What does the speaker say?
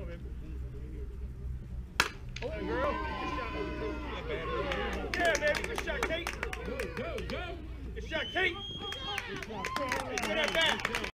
Girl. Yeah, baby. Good shot, Kate. Good shot, Kate. Get that back.